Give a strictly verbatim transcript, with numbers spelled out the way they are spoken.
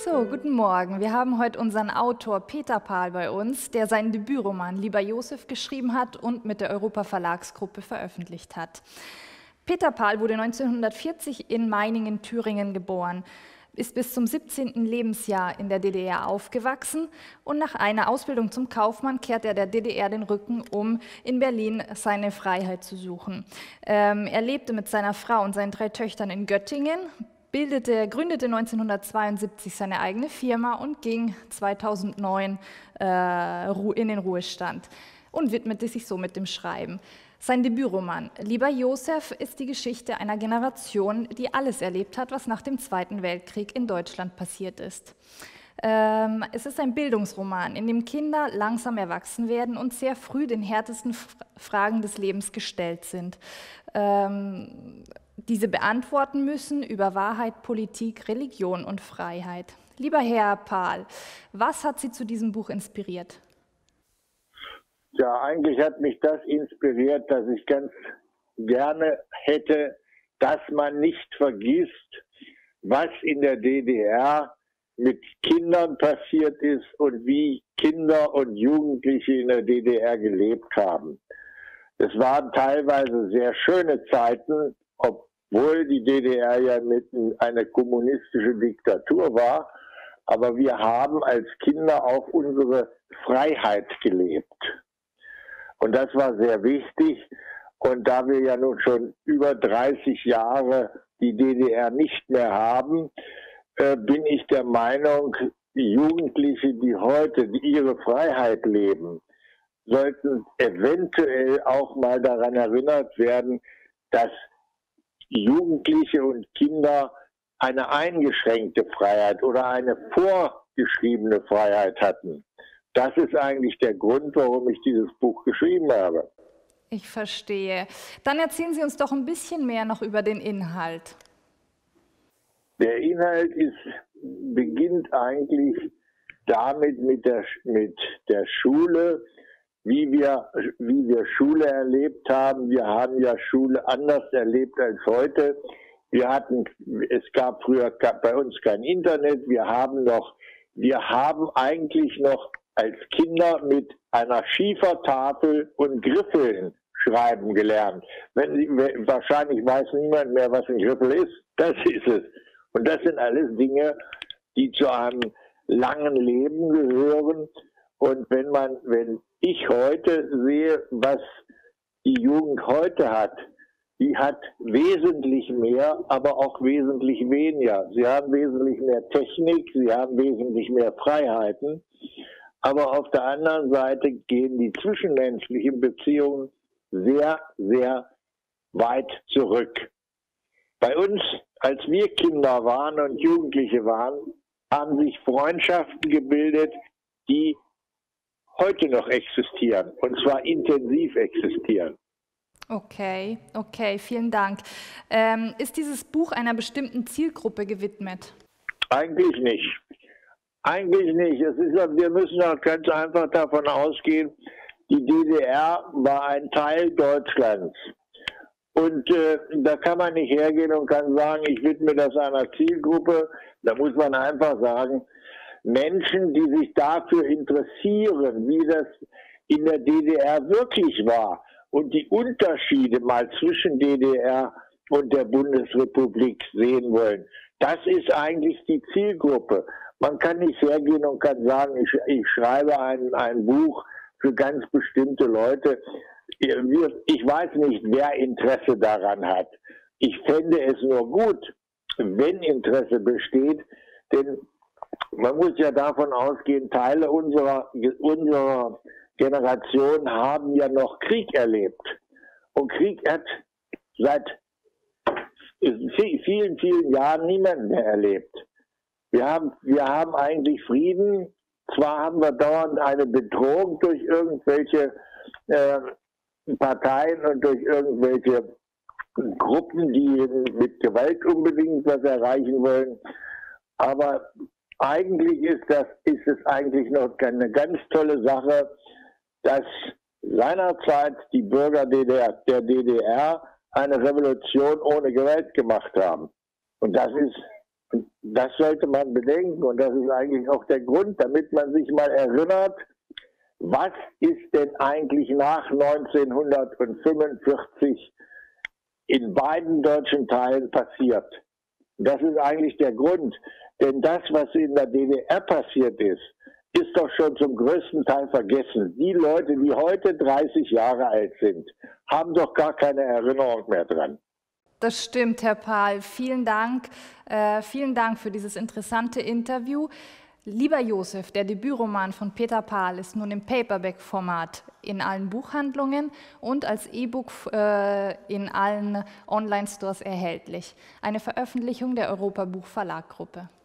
So, guten Morgen. Wir haben heute unseren Autor Peter Pahl bei uns, der seinen Debütroman Lieber Josef geschrieben hat und mit der Europa Verlagsgruppe veröffentlicht hat. Peter Pahl wurde neunzehnhundertvierzig in Meiningen, Thüringen geboren, ist bis zum siebzehnten Lebensjahr in der D D R aufgewachsen und nach einer Ausbildung zum Kaufmann kehrt er der D D R den Rücken, um in Berlin seine Freiheit zu suchen. Ähm, er lebte mit seiner Frau und seinen drei Töchtern in Göttingen, bildete, gründete neunzehnhundertzweiundsiebzig seine eigene Firma und ging zweitausendneun äh, in den Ruhestand und widmete sich somit dem Schreiben. Sein Debütroman Lieber Josef ist die Geschichte einer Generation, die alles erlebt hat, was nach dem Zweiten Weltkrieg in Deutschland passiert ist. Ähm, es ist ein Bildungsroman, in dem Kinder langsam erwachsen werden und sehr früh den härtesten Fragen des Lebens gestellt sind. Ähm, diese beantworten müssen über Wahrheit, Politik, Religion und Freiheit. Lieber Herr Pahl, was hat Sie zu diesem Buch inspiriert? Ja, eigentlich hat mich das inspiriert, dass ich ganz gerne hätte, dass man nicht vergisst, was in der D D R mit Kindern passiert ist und wie Kinder und Jugendliche in der D D R gelebt haben. Es waren teilweise sehr schöne Zeiten, obwohl die D D R ja mitten eine kommunistische Diktatur war, aber wir haben als Kinder auch unsere Freiheit gelebt. Und das war sehr wichtig. Und da wir ja nun schon über dreißig Jahre die D D R nicht mehr haben, äh, bin ich der Meinung, die Jugendlichen, die heute ihre Freiheit leben, sollten eventuell auch mal daran erinnert werden, dass Jugendliche und Kinder eine eingeschränkte Freiheit oder eine vorgeschriebene Freiheit hatten. Das ist eigentlich der Grund, warum ich dieses Buch geschrieben habe. Ich verstehe. Dann erzählen Sie uns doch ein bisschen mehr noch über den Inhalt. Der Inhalt ist, beginnt eigentlich damit mit der, mit der Schule, wie wir, wie wir Schule erlebt haben. Wir haben ja Schule anders erlebt als heute. Wir hatten, es gab früher bei uns kein Internet. Wir haben noch, wir haben eigentlich noch als Kinder mit einer Schiefertafel und Griffeln schreiben gelernt. Wenn Sie, wahrscheinlich weiß niemand mehr, was ein Griffel ist. Das ist es. Und das sind alles Dinge, die zu einem langen Leben gehören. Und wenn man, wenn ich heute sehe, was die Jugend heute hat, die hat wesentlich mehr, aber auch wesentlich weniger. Sie haben wesentlich mehr Technik, sie haben wesentlich mehr Freiheiten. Aber auf der anderen Seite gehen die zwischenmenschlichen Beziehungen sehr, sehr weit zurück. Bei uns, als wir Kinder waren und Jugendliche waren, haben sich Freundschaften gebildet, die heute noch existieren, und zwar intensiv existieren. Okay, okay, vielen Dank. Ähm, ist dieses Buch einer bestimmten Zielgruppe gewidmet? Eigentlich nicht. Eigentlich nicht. Es ist, wir müssen auch ganz einfach davon ausgehen, die D D R war ein Teil Deutschlands. Und äh, da kann man nicht hergehen und kann sagen, ich widme das einer Zielgruppe. Da muss man einfach sagen, Menschen, die sich dafür interessieren, wie das in der D D R wirklich war und die Unterschiede mal zwischen D D R und der Bundesrepublik sehen wollen. Das ist eigentlich die Zielgruppe. Man kann nicht hergehen und kann sagen, ich, ich schreibe ein, ein Buch für ganz bestimmte Leute. Ich weiß nicht, wer Interesse daran hat. Ich fände es nur gut, wenn Interesse besteht, denn man muss ja davon ausgehen, Teile unserer, unserer Generation haben ja noch Krieg erlebt. Und Krieg hat seit vielen, vielen Jahren niemand mehr erlebt. Wir haben, wir haben eigentlich Frieden. Zwar haben wir dauernd eine Bedrohung durch irgendwelche äh, Parteien und durch irgendwelche Gruppen, die mit Gewalt unbedingt was erreichen wollen. Aber eigentlich ist das, ist es eigentlich noch eine ganz tolle Sache, dass seinerzeit die Bürger der D D R eine Revolution ohne Gewalt gemacht haben. Und das ist Und das sollte man bedenken und das ist eigentlich auch der Grund, damit man sich mal erinnert, was ist denn eigentlich nach neunzehnhundertfünfundvierzig in beiden deutschen Teilen passiert? Das ist eigentlich der Grund, denn das, was in der D D R passiert ist, ist doch schon zum größten Teil vergessen. Die Leute, die heute dreißig Jahre alt sind, haben doch gar keine Erinnerung mehr dran. Das stimmt, Herr Pahl. Vielen Dank. Äh, vielen Dank für dieses interessante Interview. Lieber Josef, der Debütroman von Peter Pahl ist nun im Paperback-Format in allen Buchhandlungen und als E-Book äh, in allen Online-Stores erhältlich. Eine Veröffentlichung der Europa Buch Verlag Gruppe.